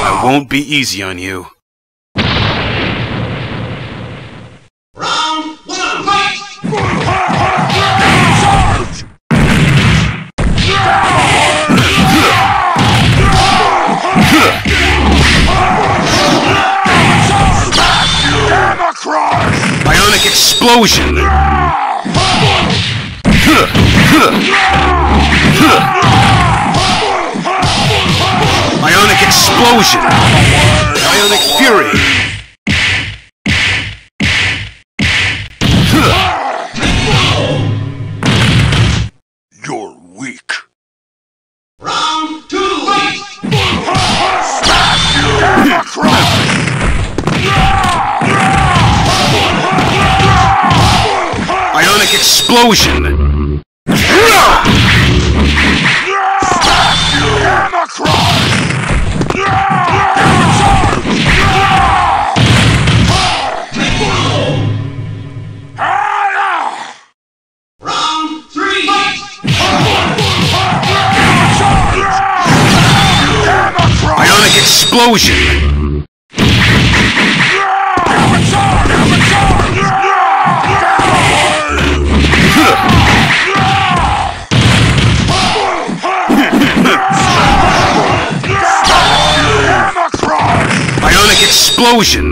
I won't be easy on you. Round one, fight! Bionic explosion! Bionic explosion! Bionic fury! You're weak. Round two, fight! Smash you! Bionic explosion! Round three, fight! Bionic explosion! Bionic explosion!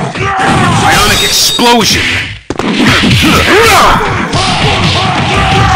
Bionic explosion!